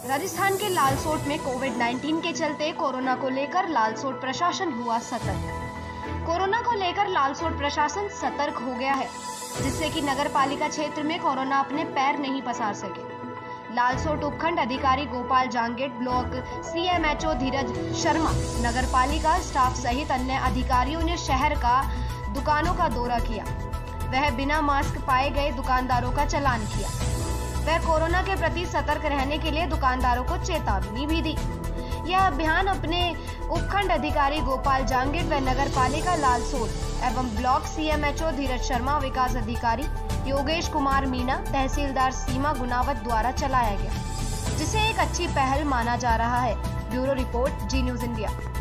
राजस्थान के लालसोट में कोविड-19 के चलते कोरोना को लेकर लालसोट प्रशासन हुआ सतर्क। कोरोना को लेकर लालसोट प्रशासन सतर्क हो गया है, जिससे कि नगर पालिका क्षेत्र में कोरोना अपने पैर नहीं पसार सके। लालसोट उपखंड अधिकारी गोपाल जांगेट, ब्लॉक सीएमएचओ धीरज शर्मा, नगर पालिका स्टाफ सहित अन्य अधिकारियों ने शहर का दुकानों का दौरा किया। वह बिना मास्क पाए गए दुकानदारों का चालान किया। वह कोरोना के प्रति सतर्क रहने के लिए दुकानदारों को चेतावनी भी दी। यह अभियान अपने उपखंड अधिकारी गोपाल जांगेट व नगर पालिका लालसोट एवं ब्लॉक सीएमएचओ धीरज शर्मा, विकास अधिकारी योगेश कुमार मीणा, तहसीलदार सीमा गुनावत द्वारा चलाया गया, जिसे एक अच्छी पहल माना जा रहा है। Bureau report, Zee News India.